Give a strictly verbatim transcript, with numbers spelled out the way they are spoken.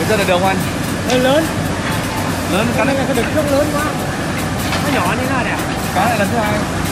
Bây giờ là được không anh? Hơi lớn. Lớn Cái cắn này là cái đực nước lớn quá. Nó nhỏ như thế này nè. cá này lần thứ hai.